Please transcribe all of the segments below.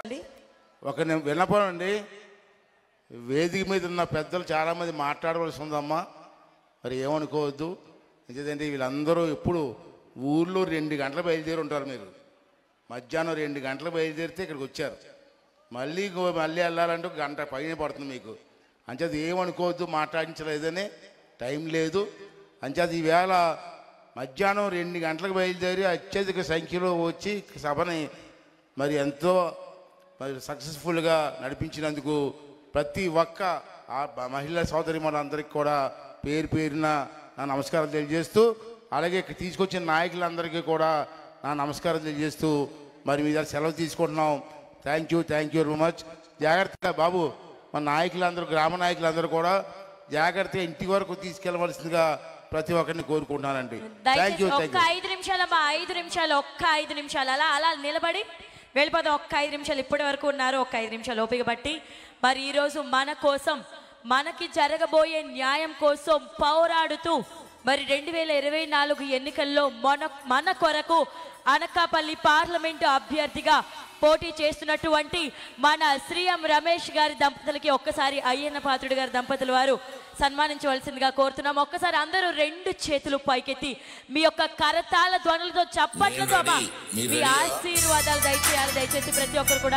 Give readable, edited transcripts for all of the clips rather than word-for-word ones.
ఒక విన్నపం అండి, వేదిక మీద ఉన్న పెద్దలు చాలామంది మాట్లాడవలసి ఉందమ్మా, మరి ఏమనుకోవద్దు. ఎందుకంటే వీళ్ళందరూ ఎప్పుడు ఊర్లో 2 గంటలు బయలుదేరి ఉంటారు. మీరు మధ్యాహ్నం 2 గంటలు బయలుదేరితే ఇక్కడికి వచ్చారు, మళ్ళీ వెళ్ళాలంటే 1 గంట పైన పడుతుంది మీకు. అంచేది ఏమనుకోవద్దు, మాట్లాడించలేదని టైం లేదు. అంచేది ఈవేళ మధ్యాహ్నం 2 గంటలకు బయలుదేరి అత్యధిక సంఖ్యలో వచ్చి సభని మరి ఎంతో మరి సక్సెస్ఫుల్గా నడిపించినందుకు ప్రతి ఒక్క మహిళా సోదరి మనందరికీ కూడా పేరు పేరున నా నమస్కారం తెలియజేస్తూ, అలాగే తీసుకొచ్చిన నాయకులందరికీ కూడా నా నమస్కారం తెలియజేస్తూ మరి మీ దగ్గర సెలవు తీసుకుంటున్నాం. Thank you very much. జాగ్రత్తగా బాబు, మన నాయకులందరూ, గ్రామ నాయకులందరూ కూడా జాగ్రత్తగా ఇంటి వరకు తీసుకెళ్ళవలసిందిగా ప్రతి ఒక్కరిని కోరుకుంటున్నానండి. Thank you. 5 నిమిషాలు ఒక్క 5 నిమిషాలు అలా నిలబడి వెళ్ళిపోతాం. ఒక్క 5 నిమిషాలు ఇప్పటి వరకు ఉన్నారు. ఒక్క 5 నిమిషాలు ఓపిక బట్టి మరి ఈరోజు మన కోసం, మనకి జరగబోయే న్యాయం కోసం పోరాడుతూ మరి 2024 ఎన్నికల్లో మన కొరకు అనకాపల్లి పార్లమెంటు అభ్యర్థిగా పోటీ చేస్తున్నటువంటి మన శ్రీఎం రమేష్ గారి దంపతులకి ఒక్కసారి అయ్యన్న పాత్రుడు గారి దంపతుల వారు సన్మానించవలసిందిగా కోరుతున్నాం. ఒక్కసారి అందరూ 2 చేతులు పైకెత్తి మీ యొక్క కరతాళ ధ్వనులతో చప్పట్లతో మీ ఆశీర్వాదాలు దయచేయాలి. దయచేసి ప్రతి ఒక్కరు కూడా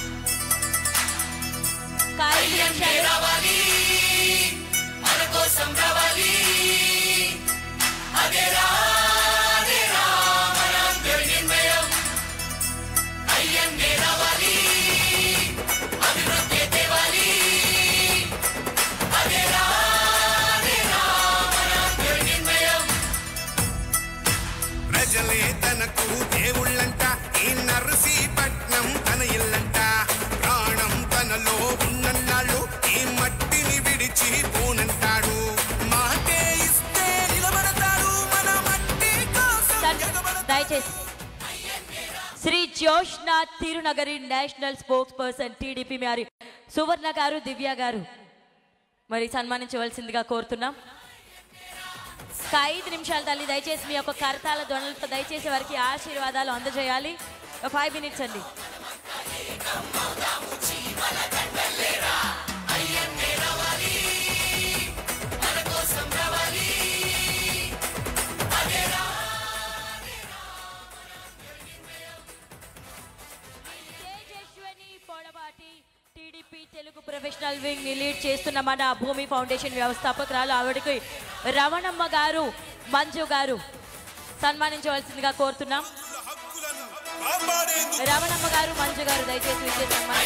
ప్రజలే తనకు దేవుళ్ళంట, ఈ నర్సీపట్నం తన ఇల్లంట. ప్రాణం తనలో ఉన్నన్నాళ్ళు ఈ మట్టిని విడిచి పోనంటాడు. మాటే ఇస్తే నిలబడతాడు మన మట్టి కోసం. దయచేసి Shri Joshna Tirunagari national spokesperson TDP మరి సువర్ణ గారు, దివ్య గారు మరి సన్మానించవలసిందిగా కోరుతున్నాం. 5 నిమిషాలు తల్లి, దయచేసి మీ యొక్క కరతాల ధ్వనులతో దయచేసి వారికి ఆశీర్వాదాలు అందజేయాలి. 5 మినిట్స్ అండి. టీడీపీ తెలుగు ప్రొఫెషనల్ వింగ్ ని లీడ్ చేస్తున్న మన భూమి ఫౌండేషన్ వ్యవస్థాపకురాలు ఆవిడకి రమణమ్మ గారు, మంజు గారు సన్మానించవలసిందిగా కోరుతున్నాం. రమణమ్మ గారు, మంజు గారు దయచేసి విజయ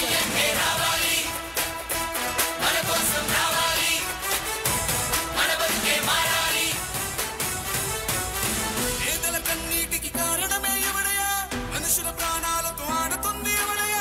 మనుషుల ప్రాణాలతో ఆడుతుంది ఎవడయా?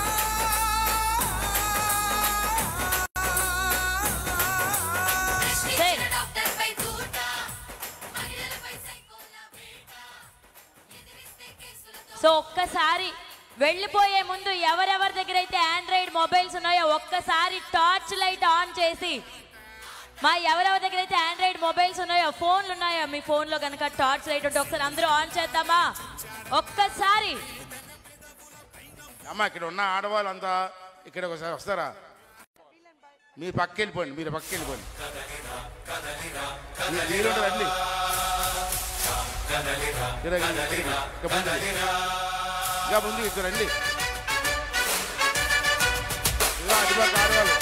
సో ఒక్కసారి వెళ్ళిపోయే ముందు ఎవరెవరి దగ్గర అయితే ఆండ్రాయిడ్ మొబైల్స్ ఉన్నాయో ఒక్కసారి టార్చ్ లైట్ ఆన్ చేసి, ఎవరెవరి దగ్గర అయితే ఆండ్రాయిడ్ మొబైల్స్ ఉన్నాయో, ఫోన్లు ఉన్నాయో, మీ ఫోన్లో కనుక టార్చ్ లైట్ ఉంటే ఒకసారి అందరూ ఆన్ చేద్దామా? ఒక్కసారి అమ్మా, ఇక్కడ ఉన్న ఆడవాళ్ళంతా ఇక్కడ ఒకసారి వస్తారా? మీరు పక్క వెళ్ళిపోండి, మీరు పక్క వెళ్ళిపోండి. మీరు రండి, ఇంకా ముందు ఇక్కడ రండి. అటుపక్క ఆడవాళ్ళు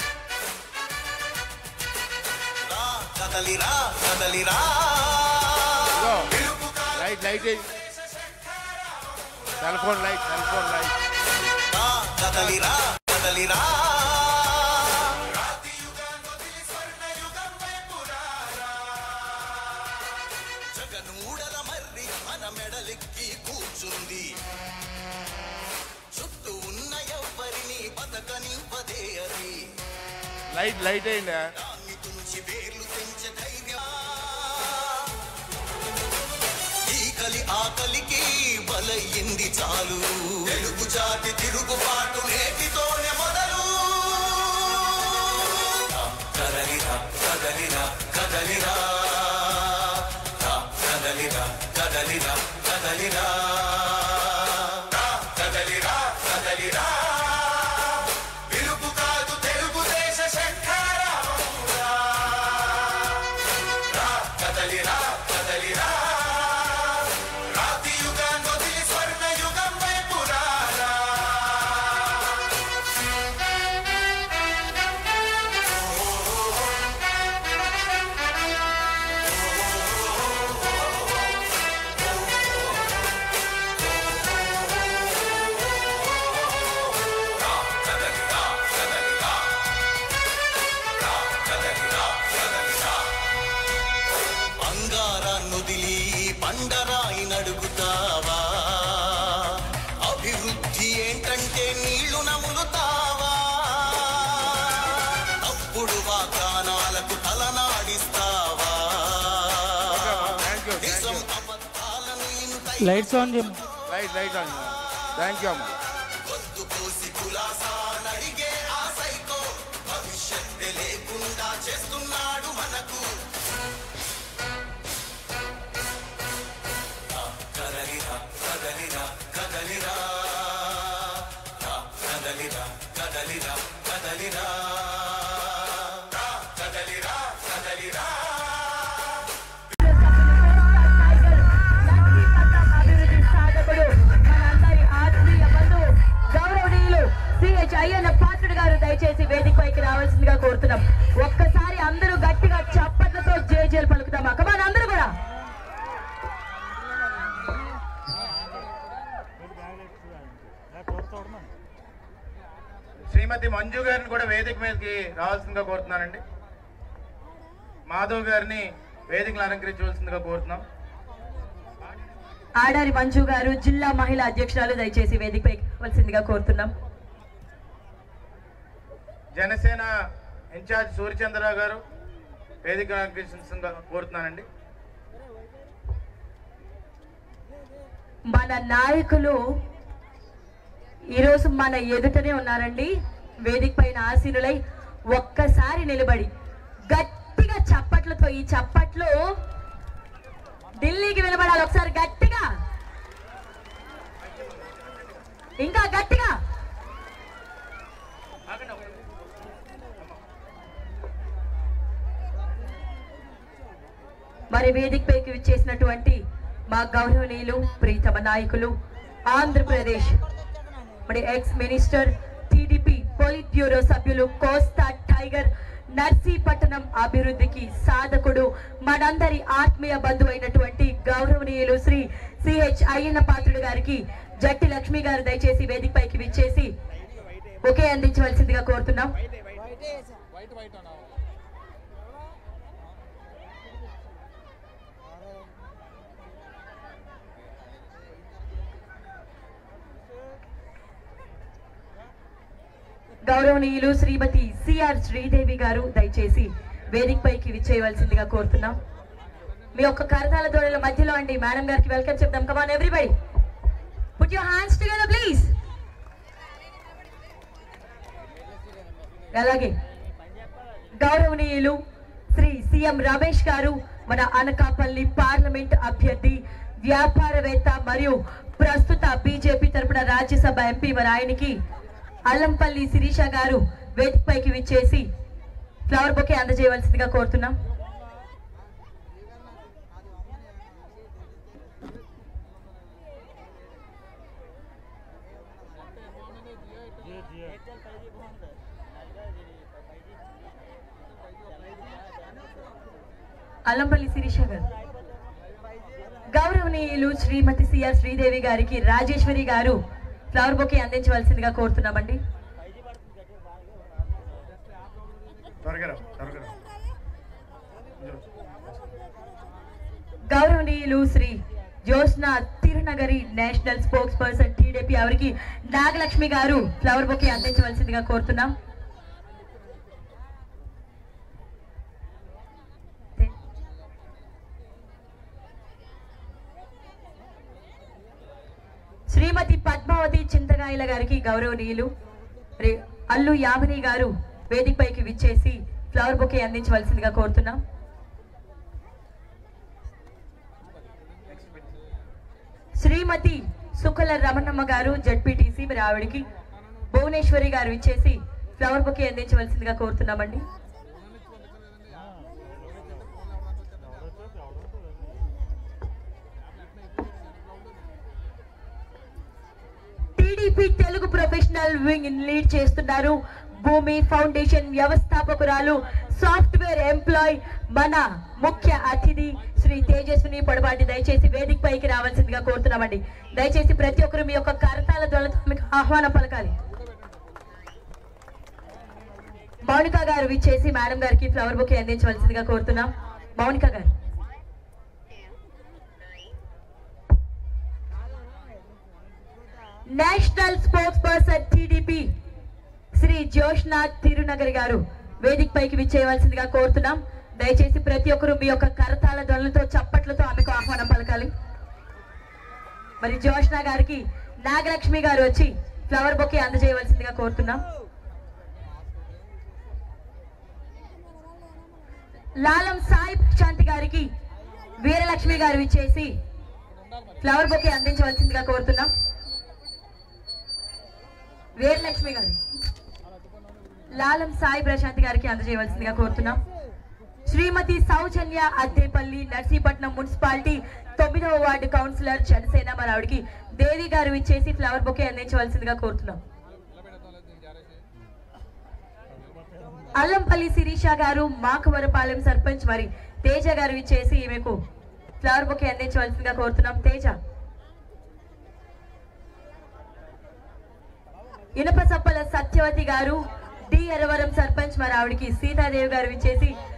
light light cell phone light జగనూడల మర్రి మన మెడలెక్కి కూర్చుంది. చుట్టూ ఉన్న ఎవ్వరిని బతకనివ్వదే అది. లైట్ అయిందా? తుంచి వేర్లు పెంచే ధైర్యం. ఈ ఆకలికి బలయ్యింది చాలు. తెలుగు జాతి తిరుగుబాటు నేటితోనే మొదలు. కదలిరా కదలిరా కదలిరా కదలిరా కదలిరా కదలిరా కదలిరా కదలిరా లైట్స్ ఆన్ చేయం. Light on. థ్యాంక్ యూ అమ్మా. గొంతు కోసి కులాసా నడిగే ఆ సైకో భవిష్యత్తు లేకుండా చేస్తున్నాడు మనకు. కదలిరా కదలిరా కదలిరా కదలిరా కదలిరా కదలిరా కదలిరా కదలిరా. అభివృద్ధి సాధకుడు మనందరి ఆత్మీయ బంధువు గౌరవనీయులు సిహెచ్ అయ్యన్న పాత్రుడు గారు దయచేసి వేదికపైకి రావాల్సిందిగా కోరుతున్నాం. ఒక్కసారి అందరూ గట్టిగా చప్పట్లతో జేజేలు పలుకుతామా? కమాన్ అందరూ కూడా. శ్రీమతి మంజు గారిని కూడా వేదిక మీదకి రావాల్సిందిగా కోరుతున్నానండి. మాధవ్ గారిని వేదికలు అలంకరించవలసిందిగా కోరుతున్నాం. ఆడారి మంజు గారు జిల్లా మహిళా అధ్యక్షురాలు దయచేసి వేదికపైకి రావాల్సిందిగా కోరుతున్నాం. జనసేన ఇన్ఛార్జ్ సూర్యచంద్రరావు గారు వేదిక అలంకరించవలసిందిగా కోరుతున్నానండి. మన నాయకులు ఈరోజు మన ఎదుటనే ఉన్నారండి. వేదిక పైన ఆసీనులై ఒక్కసారి నిలబడి గట్టిగా చప్పట్లతో, ఈ చప్పట్లు ఢిల్లీకి వినబడాలి. ఒకసారి గట్టిగా, ఇంకా గట్టిగా. మరి వేదికపైకి విచ్చేసినటువంటి మా గౌరవనీయులు ప్రీతమ నాయకులు ఆంధ్రప్రదేశ్ మరి ex minister TDP politburo సభ్యులు కోస్తా టైగర్ నర్సీపట్నం అభివృద్ధికి సాధకుడు మనందరి ఆత్మీయ బంధువు అయినటువంటి గౌరవనీయులు శ్రీ సిహెచ్ అయ్యన్న పాత్రుడు గారికి జట్టి లక్ష్మి గారు దయచేసి వేదికపైకి విచ్చేసి ఒకే అందించవలసిందిగా కోరుతున్నాం. గౌరవనీయులు శ్రీమతి సిఆర్ శ్రీదేవి గారు దయచేసి వేదికపైకి విచ్చేయవలసిందిగా కోరుతున్నాం. మీ యొక్క కరతాల దోడల మధ్యలో అండి మేడం గారికి వెల్కమ్ చెప్తాం. Come on everybody put your hands together please. అలాగే గౌరవనీయులు శ్రీ సిఎం రమేష్ గారు మన అనకాపల్లి పార్లమెంట్ అభ్యర్థి, వ్యాపారవేత్త మరియు ప్రస్తుత బీజేపీ తరపున రాజ్యసభ ఎంపీ మరి ఆయనకి అల్లంపల్లి శిరీష గారు వేదికపైకి విచ్చేసి ఫ్లవర్ బొకే అందజేయవలసిందిగా కోరుతున్నాం. అల్లంపల్లి శిరీష గారు. గౌరవనీయులు శ్రీమతి సిఆర్ శ్రీదేవి గారికి రాజేశ్వరి గారు ఫ్లవర్ బొకే అందించవలసిందిగా కోరుతున్నామండి. గౌరవనీయులు Shri Jyotsna Tirunagari national spokesperson TDP అవరికి నాగలక్ష్మి గారు ఫ్లవర్ బొకే అందించవలసిందిగా కోరుతున్నాం. శ్రీమతి పద్మావతి చింతగాయల గారికి గౌరవనీయులు అల్లు యామిని గారు వేదికపైకి విచ్చేసి ఫ్లవర్ బొకే అందించవలసిందిగా కోరుతున్నాం. శ్రీమతి సుకల రమణమ్మ గారు జడ్పీటీసీ మరి ఆవిడికి భువనేశ్వరి గారు విచ్చేసి ఫ్లవర్ బొకే అందించవలసిందిగా కోరుతున్నామండి. TDP Telugu professional wing lead చేస్తున్నారు భూమి ఫౌండేషన్ వ్యవస్థాపకురాలు, సాఫ్ట్వేర్ ఎంప్లాయ్, మన ముఖ్య అతిథి శ్రీ తేజస్విని పొడబాటి దయచేసి వేదికపైకి రావాల్సిందిగా కోరుతున్నామండి. దయచేసి ప్రతి ఒక్కరు మీ యొక్క కరతాల ధ్వనులతో మీకు ఆహ్వానం పలకాలి. మౌనిక గారు విచ్చేసి మేడం గారికి ఫ్లవర్ బొకే అందించవలసిందిగా కోరుతున్నాం. Mounika garu. National spokesperson TDP Shri Jyotsna Tirunagari garu వేదికపైకి విచ్చేయవలసిందిగా కోరుతున్నాం. దయచేసి ప్రతి ఒక్కరు మీ యొక్క కరతాల ధ్వనులతో చప్పట్లతో ఆమెకు ఆహ్వానం పలకాలి. మరి జోష్న గారికి నాగలక్ష్మి గారు వచ్చి ఫ్లవర్ బొకే అందజేయవలసిందిగా కోరుతున్నాం. లాలం సాయి శాంతి గారికి వీరలక్ష్మి గారు ఇచ్చేసి ఫ్లవర్ బొకే అందించవలసిందిగా కోరుతున్నాం. వీరలక్ష్మి గారు లాలం సాయి ప్రశాంతి గారికి అందజేయవలసిందిగా కోరుతున్నాం. శ్రీమతి సౌజన్య అద్దేపల్లి నర్సీపట్నం మున్సిపాలిటీ 9వ వార్డు కౌన్సిలర్ జనసేన మరి ఆవిడికి దేవి గారు ఇచ్చేసి ఫ్లవర్ బొకే అందించవలసిందిగా కోరుతున్నాం. అల్లంపల్లి శిరీష గారు మాకవరపాలెం సర్పంచ్ మరి తేజ గారు ఇచ్చేసి ఈమెకు ఫ్లవర్ బొకే అందించవలసిందిగా కోరుతున్నాం. తేజ. ఇనపసప్పల సత్యవతి గారు డి ఎరవరం సర్పంచ్ మరి ఆవిడికి సీతాదేవి గారు ఇచ్చేసి